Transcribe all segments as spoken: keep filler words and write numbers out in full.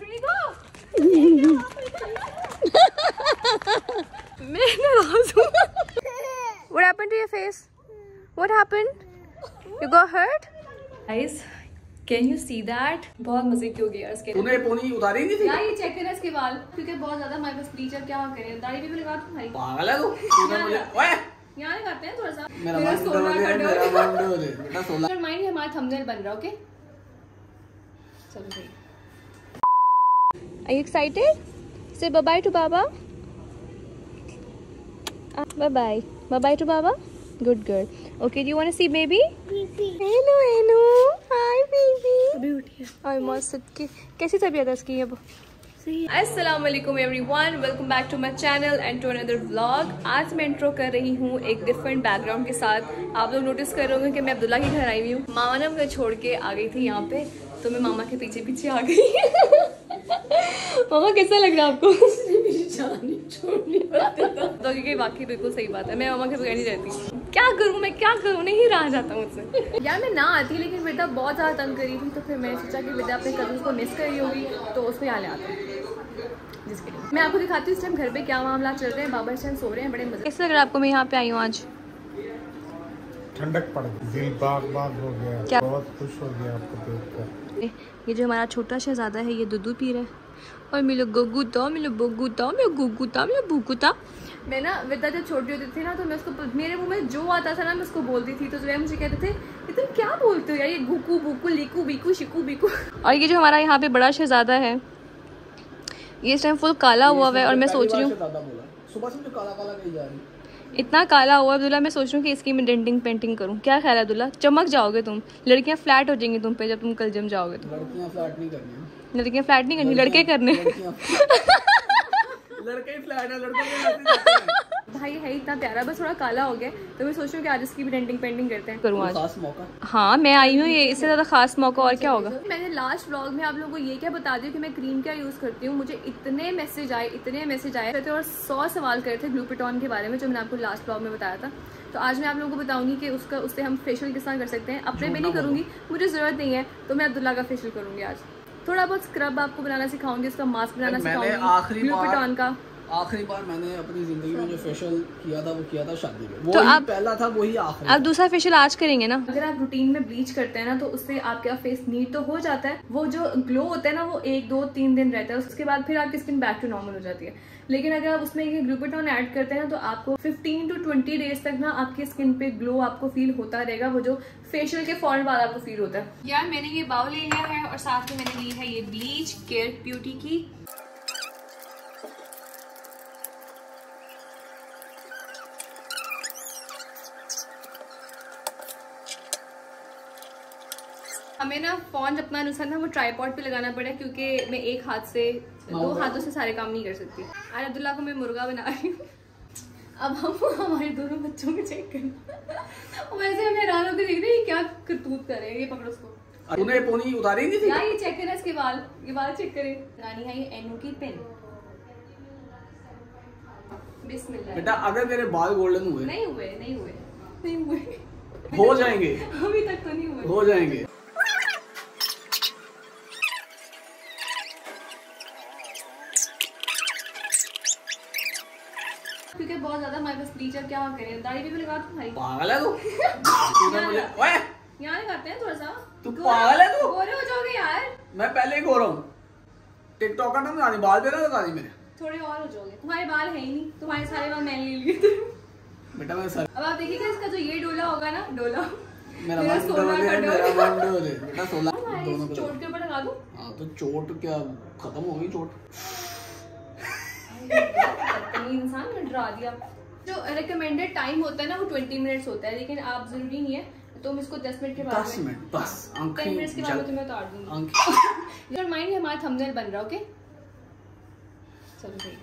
मैं नाराज हूँ। What happened to your face? What happened? You got hurt? Guys, can you see that? बहुत मजे की होगी यार इसके। तूने पोनी उतारी नहीं थी? यार ये चेक करें इसके बाल, क्योंकि बहुत ज्यादा हमारे पास ब्लीच है, क्या करें? दाढ़ी भी लगा दूँ भाई? पागल है तू? तूने मुझे ओए यहाँ लगाते हैं थोड़ा सा। मेरा मन दो दे मेरा मन दो दे बेटा सोलह। फिर माइंड हमारा थंबनेल बन रहा, ओके? चलो भाई। Are you excited? Say bye bye to Baba. Uh, bye bye. Bye bye to Baba. Good girl. Okay, do you want to see baby? Baby. Hello, hello. Hi, baby. अभी उठी है। और मौसम की कैसी तबीयत है इसकी अब? अस्सलाम वालेकुम everyone, welcome back to my channel and to another vlog. आज मैं इंट्रो कर रही हूँ एक डिफरेंट बैकग्राउंड के साथ। आप लोग नोटिस कर रहे होंगे कि मैं अब्दुल्ला के घर आई हुई हूँ। मामा ने मुझे छोड़ के आ गई थी यहाँ पे, तो मैं मामा के पीछे पीछे आ गई। मामा कैसा लग रहा है आपको? तो क्योंकि बाकी बिल्कुल सही बात है, मैं मामा के बगैर नहीं रहती। क्या करूँ मैं, क्या करूँ, नहीं रहा जाता मुझसे। यार मैं ना आती, लेकिन बेटा बहुत ज़्यादा तंग करी थी, तो फिर मैंने सोचा कि बेटा अपने कजन को मिस करी होगी, तो उसको यहाँ ले आते हैं। जिसके लिए मैं आपको दिखाती हूँ इस टाइम घर पे क्या मामला चल रहे हैं। बाबा इस टाइम सो रहे हैं, बड़े मजे। कैसा लग रहा है आपको मैं यहाँ पे आई हूँ आज? ठंडक पड़ गई, दिल बाग बाग हो गया। क्या? बहुत खुश हो गया आपको देखकर। ये जो हमारा छोटा शहजादा है, ये दूध पी रहा है और मिलो गुगु तो मिलो बुगु तो मिलो गुगु तो मिलो बुगु तो। मैं ना विदा जब छोटी होती थी ना, तो मैं उसको, मेरे मुंह में जो आता था ना मैं उसको बोलती थी, तो जो मुझे कहते थे कि तुम क्या बोलते हो यार, ये गुकू बुकू लिकू बिकू शिकू बिकू। और ये जो हमारा यहाँ पे बड़ा शहजादा है, ये इस टाइम फुल काला हुआ है और मैं सोच रही हूँ सुबह से मुझे काला काला कही जा रही है। इतना काला हुआ अब्दुल्ला, मैं सोच रही हूँ कि इसकी मैं डेंटिंग पेंटिंग करूँ। क्या ख्याल है अब्दुल्ला? चमक जाओगे तुम, लड़कियाँ फ्लैट हो जाएंगी तुम पे जब तुम कल जिम जाओगे। तो लड़कियाँ फ्लैट नहीं करनी, लड़कियाँ फ्लैट नहीं करनी, लड़के करने। लड़के ही फ्लैट है, लड़के भाई है इतना प्यारा, बस थोड़ा काला हो गया, तो मैं सोच रही हूँ कि आज इसकी भी डेंटिंग पेंटिंग करते हैं। करूँ आज खास मौका। हाँ मैं आई हूँ, ये इससे ज्यादा खास मौका और क्या होगा। मैंने लास्ट व्लॉग में आप लोगों को ये क्या बता दिया कि मैं क्रीम क्या यूज करती हूँ। मुझे इतने मैसेज आए, इतने मैसेज आए थे और सौ सवाल करे थे ग्लूपिटॉन के बारे में, जो मैंने आपको लास्ट व्लॉग में बताया था। तो आज मैं आप लोगों को बताऊंगी कि उसका उससे हम फेशियल किस तरह कर सकते हैं। अपने में नहीं करूंगी, मुझे जरूरत नहीं है, तो मैं अब्दुल्ला का फेशियल करूंगी आज। थोड़ा बहुत स्क्रब आपको बनाना सिखाऊंगी, उसका मास्क बनाना सिखाऊंगी। ग्लूपिटॉन का आखिरी बार मैंने अपनी जिंदगी में जो फेशियल किया था वो किया था शादी में। वो तो आप पहला था, वही आखिरी। आप दूसरा फेशियल आज करेंगे ना? अगर आप रूटीन में ब्लीच करते हैं ना, तो उससे आपका फेस नीट तो हो जाता है, वो जो ग्लो होता है ना वो एक दो तीन दिन रहता है, उसके बाद फिर आपकी स्किन बैक टू नॉर्मल हो जाती है। लेकिन अगर आप उसमें ये ग्लूपिटॉन ऐड करते हैं ना, तो आपको फिफ्टीन टू ट्वेंटी डेज तक ना आपकी स्किन पे ग्लो आपको फील होता रहेगा, वो जो फेशियल के फौरन बाद आपको फील होता है। यार मैंने ये बाउल ले लिया है और साथ में मैंने ली है ये ब्लीच केयर ब्यूटी की। हमें ना फोन अपना अनुसार ना वो ट्राईपॉड पे लगाना पड़ा, क्योंकि मैं एक हाथ से दो हाथों से सारे काम नहीं कर सकती। आज अब्दुल्ला को मैं मुर्गा बना रही हूँ। अब हम हमारे दोनों बच्चों को चेक करना। वैसे हम हैरान होकर देख रहे हैं क्या करतूत कर रहे हैं। ये पकड़ो उसको। तूने पोनी उतारी नहीं थी? यार ये चेक करें इसके बाल, ये बाल चेक करें। रानी है ये एनू की पेन। बिस्मिल्लाह। बेटा अगर तेरे बाल गोल्डन हुए? नहीं हुए, नहीं हुए, नहीं हुए। हो जाएंगे, अभी तक तो नहीं हुए। हो जाएंगे। क्योंकि बहुत ज्यादा हमारे पास ब्लीच है, क्या करें? दाढ़ी भी लगा दूं भाई? पागल है तू? तूने मुझे ओए यहाँ लगाते हैं थोड़ा सा। तू पागल है तू? गोरे हो जाओगे यार। मैं पहले ही गोरा हूँ। टिकटॉकर ना बना दी, बाल बेरा लगा दी मैंने। थोड़े और हो जाओगे, तुम्हारे बाल है ही नहीं, तुम्हारे सारे बाल मैंने ले लिए। बेटा मैं सर अब आप देखिएगा इसका जो ये डोला होगा ना, डोला मेरा मन तो दे, मेरा मन तो दे। बेटा सोलह दोनों को चोट के ऊपर लगा दूं? हाँ तो चोट क्या खत्म हो गई चोट? इंसान ने डरा दिया। जो रिकमेंडेड टाइम होता है ना वो ट्वेंटी मिनट्स होता है, लेकिन आप जरूरी नहीं है, तो मैं इसको दस मिनट के बाद दस मिनट बस टेन मिनट्स के बाद मैं तुम्हें उतार दूंगी। योर माइंड हमारा थंबनेल बन रहा, ओके? चलो भाई।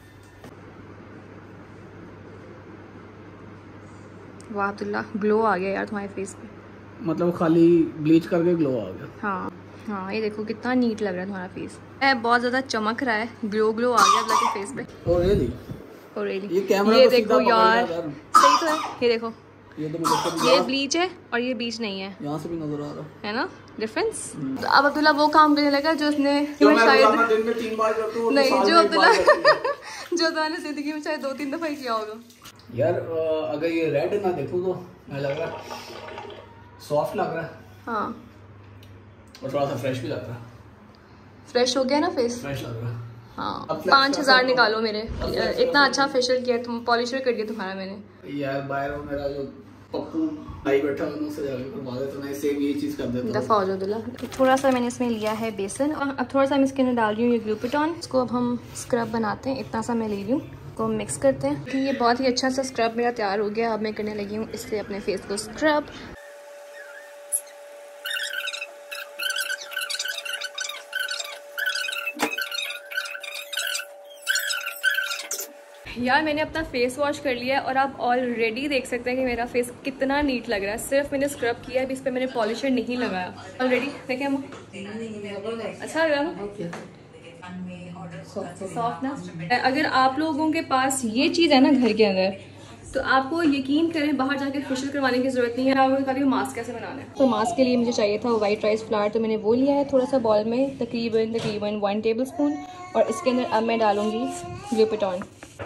वाह अब्दुल्ला, ग्लो आ गया यार तुम्हारे फेस पे। मतलब खाली ब्लीच करके ग्लो आ गया। हाँ हाँ, ये देखो कितना नीट लग रहा है तुम्हारा फेस। है बहुत ज्यादा चमक रहा है, ग्लो ग्लो आ गया अब्दुल्ला के फेस पे। Oh really? Oh really? ये कैमरा ये तो देखो यार, सही तो है। ये देखो ये तो ये ब्लीच है और ये ब्लीच नहीं है, यहाँ से भी नजर आ रहा है ना डिफरेंस। तो अब अब्दुल्ला वो काम करने लगा जो उसने तो शायद दिन में तीन बार करता हूं, नहीं साल जो में एक बार अब्दुल्ला करती हूं। जो तो मैंने जिंदगी में शायद दो तीन दफा ही किया होगा। यार अगर ये रेड ना देखूं तो मैं लग रहा सॉफ्ट लग रहा है हाँ, और थोड़ा सा फ्रेश भी लग रहा है। फ्रेश हो गया ना फेस, फ्रेश लग रहा है हाँ। अब पाँच हजार निकालो मेरे, अब इतना अच्छा फेशियल किया तुम, पॉलिशर कर दिया तुम्हारा मैंने। यार बाहर वो मेरा जो पप्पू भाई बैठा है उससे जाके करवा दे, तो मैं सेम ये चीज कर देता हूं। दफा हो जाओ दुल्ला। थोड़ा सा मैंने इसमें लिया है बेसन और अब थोड़ा सा मैं इसके अंदर डाल रही हूँ ये ग्लूपिटॉन। इसको अब हम स्क्रब बनाते हैं, इतना सा मैं ले रही हूँ, को मिक्स करते हैं कि ये बहुत ही अच्छा सा स्क्रब मेरा तैयार हो गया। अब मैं करने लगी हूँ इससे अपने फेस को स्क्रब। यार मैंने अपना फेस वॉश कर लिया है और आप ऑलरेडी देख सकते हैं कि मेरा फेस कितना नीट लग रहा है। सिर्फ मैंने स्क्रब किया है, अभी इस पर मैंने पॉलिशर नहीं लगाया। ऑलरेडी देखें हम, अच्छा लग रहा है सॉफ्ट ना। अगर आप लोगों के पास ये चीज़ है ना घर के अंदर, तो आपको यकीन करें बाहर जाके फेशियल करवाने की जरूरत नहीं है। आपको बता रही हूँ मास्क कैसे बनाना है। तो मास्क के लिए मुझे चाहिए था वाइट राइस फ्लावर, तो मैंने वो लिया है थोड़ा सा बॉल में, तकरीबन तकरीबन वन टेबल स्पून। और इसके अंदर अब मैं डालूंगी ग्लूपिटॉन।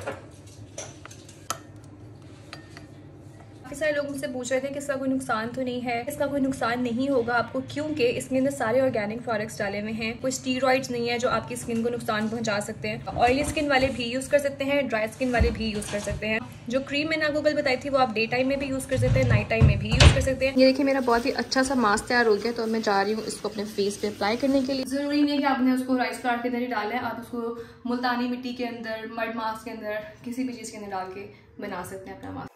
काफ़ी सारे लोग मुझसे पूछ रहे थे कि इसका कोई नुकसान तो नहीं है। इसका कोई नुकसान नहीं होगा आपको, क्योंकि इसके अंदर सारे ऑर्गेनिक प्रोडक्ट्स डाले हुए हैं। कोई स्टीरॉइड्स नहीं है जो आपकी स्किन को नुकसान पहुंचा सकते हैं। ऑयली स्किन वाले भी यूज़ कर सकते हैं, ड्राई स्किन वाले भी यूज़ कर सकते हैं। जो क्रीम मैंने आपको कल बताई थी वो आप डे टाइम में भी यूज़ कर सकते हैं, नाइट टाइम में भी यूज़ कर सकते हैं। ये देखिए मेरा बहुत ही अच्छा सा मास्क तैयार हो गया, तो मैं जा रही हूँ इसको अपने फेस पे अप्लाई करने के लिए। ज़रूरी नहीं है कि आपने उसको राइस फ्लावर के अंदर ही डाला है, आप उसको मुल्तानी मिट्टी के अंदर, मड मास्क के अंदर, किसी भी चीज़ के अंदर डाल के बना सकते हैं अपना मास्क।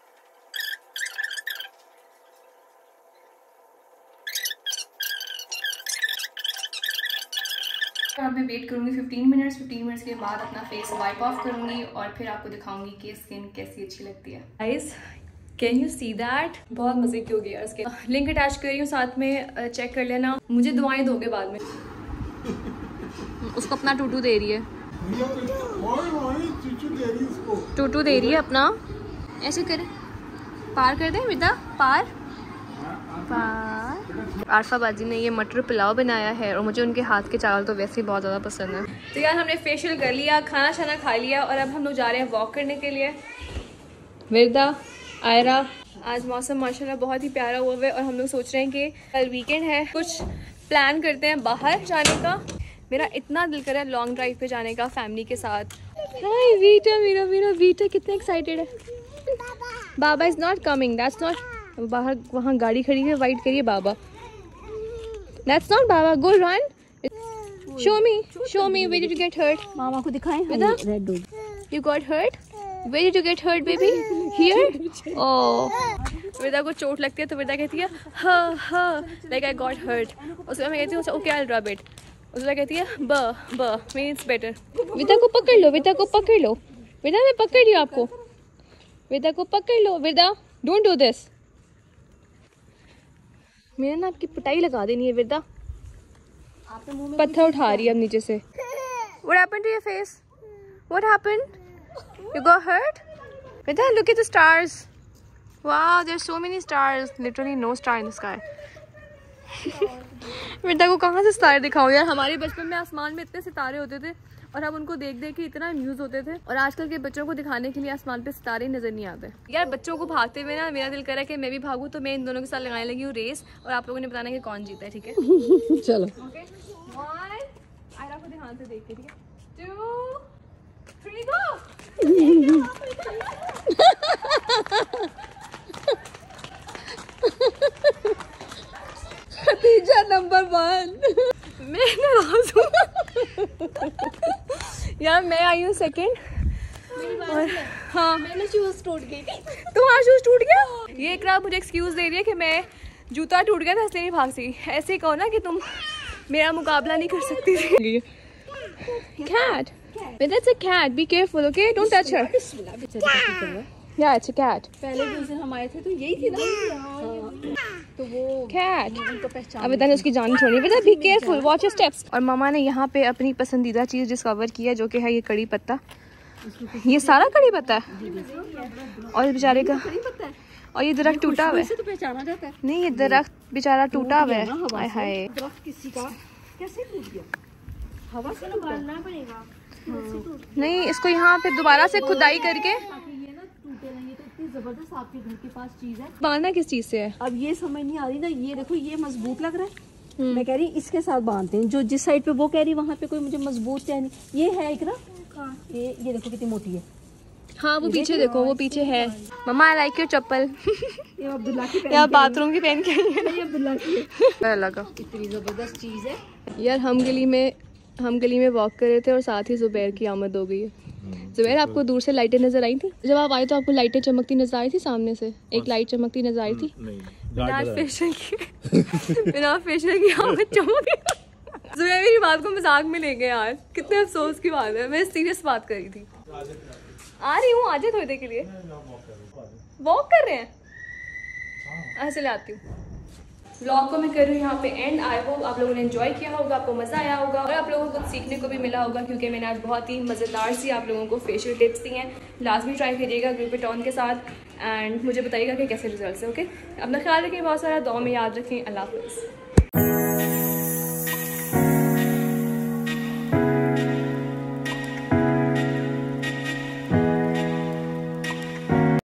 अब मैं वेट करूंगी फिफ्टीन मिनट्स। फिफ्टीन मिनट्स के बाद अपना फेस वाइप ऑफ करूंगी और फिर आपको दिखाऊंगी कि स्किन कैसी अच्छी लगती है। Guys can you see that, बहुत मजे की होगी यार इसके। लिंक अटैच कर रही हूँ, साथ में चेक कर लेना। मुझे दुआएं दोगे बाद में। उसको अपना टूटू दे रही है, टूटू दे रही है अपना। ऐसे करें, पार कर दें बेटा, पार पार। आरफा बाजी ने ये मटर पुलाव बनाया है और मुझे उनके हाथ के चावल तो वैसे ही बहुत ज़्यादा पसंद है। तो यार हमने फेशियल कर लिया, खाना शाना खा लिया और अब हम लोग जा रहे हैं वॉक करने के लिए। विरदा, आयरा, आज मौसम माशाल्लाह बहुत ही प्यारा हुआ है और हम लोग सोच रहे हैं कि कल वीकेंड है, कुछ प्लान करते हैं बाहर जाने का। मेरा इतना दिल कर रहा है लॉन्ग ड्राइव पे जाने का फैमिली के साथ। हाय वीटा, मेरा मेरा वीटा कितना एक्साइटेड है। Baba is not coming, that's not. बाहर वहाँ गाड़ी खड़ी है, वाइट करिए बाबा। That's not Baba. Go run. Show me. Show me. Where did you get hurt? मामा को दिखाएं। Read dog. You got hurt? Where did you get hurt, baby? Here? Oh. विदा को चोट लगती है तो विदा कहती है हाँ हाँ like I got hurt. उसके बाद मैं कहती हूँ okay I'll rub it. उसके बाद कहती है ब ब means better. विदा को पकड़ लो, विदा को पकड़ लो। विदा मैं पकड़ रही हूँ आपको। विदा को पकड़ लो। विदा don't do this. मैंने ना आपकी पिटाई लगा देनी है विदा। पत्थर उठा रही है अब नीचे से। What happened to your face? What happened? You got hurt? Vida, look at the stars. Wow, there's so many stars. Literally no star in the sky. विदा को कहाँ से सितारे दिखाऊं यार। हमारे बचपन में आसमान में इतने सितारे होते थे और हम उनको देख देख के इतना अम्यूज होते थे, और आजकल के बच्चों को दिखाने के लिए आसमान पे सितारे नजर नहीं आते। यार बच्चों को भागते हुए ना मेरा दिल कर रहा है कि मैं भी भागूं, तो मैं इन दोनों के साथ लगाने लगी हूँ रेस और आप लोगों ने बताना कि कौन जीता है, ठीक है? चलो ओके, वन, आयरा को ध्यान से देख के, ठीक है? Two, three, go. नतीजा नंबर वन। मैं नाराज हूँ यार, मैं आई हूँ सेकंड। और हाँ मैंने शूज टूट गई थी। तुम्हारा शूज टूट गया? ये एक मुझे एक्सक्यूज दे रही है कि मैं जूता टूट गया था इसलिए नहीं भाग सी। ऐसे ही कहो ना कि तुम मेरा मुकाबला नहीं कर सकती थी। Cat, that's a cat. Be careful, okay? Don't touch her. Yeah, it's a cat. पहले भी उस दिन हम आए थे तो यही थी ना, तो वो Cat. उनको पहचान। अब इधर उसकी जान छोड़ी। बेटा be careful, watch your steps. और मामा ने यहाँ पे अपनी पसंदीदा चीज़ डिस्कवर की है जो कि है ये कड़ी पत्ता। ये सारा कड़ी पत्ता है और इस बेचारे का और ये दरख्त टूटा हुआ है तो पहचाना जाता है। नहीं, ये दरख्त बेचारा टूटा हुआ है। हाय हाय, दरख्त किसी का कैसे टूट गया? हवा से निकालना पड़ेगा। नहीं, इसको यहाँ पे दोबारा से खुदाई करके ये ना टूटे नहीं। ये तो इतनी जबरदस्त आपके घर के पास चीज है। बांधना किस चीज से है? अब ये समझ नहीं आ रही ना। ये देखो, ये मजबूत लग रहा है। मैं कह रही इसके साथ बांधते हैं। जो जिस साइड पे वो कह रही वहाँ पे कोई मुझे मजबूत चाहिए नहीं। ये है इकरा, ये ये देखो कितनी मोटी है। हाँ, वो पीछे देखो, वो पीछे है। Mama I like your chappal. ये अब्दुल्ला की यार बाथरूम की पहन के आई है। ये अब्दुल्ला की है। लगा इतनी जबरदस्त चीज है यार। हम गली में हम गली में वॉक कर रहे थे और साथ ही जुबैर की आमद हो गई है। जुबैर, आपको दूर से लाइटें नजर आई थी? जब आप आए तो आपको लाइटें चमकती नजर आई थी? सामने से एक लाइट चमकती नजर आई थी? बिना फेशियल की बिना फेशियल की आमद चमक गई। जुबैर मेरी बात को मजाक में ले गए यार। कितने अफसोस की बात है। मैं सीरियस बात कर रही थी। आ रही हूँ, आज थोड़ी देर के लिए वॉक कर रहे हैं। ऐसे ले आती हूँ। व्लॉग को मैं कर रही हूँ यहाँ पे एंड। आई होप आप लोगों ने एंजॉय किया होगा, आपको मज़ा आया होगा और आप लोगों को कुछ सीखने को भी मिला होगा, क्योंकि मैंने आज बहुत ही मज़ेदार सी आप लोगों को फेशियल टिप्स दी हैं। लाजमी ट्राई करिएगा ग्रुप टॉन के साथ एंड मुझे बताइएगा कि कैसे रिजल्ट्स हैं। ओके, अपना ख्याल रखें, बहुत सारा दुआ में याद रखें। अल्लाह हाफ़िज़।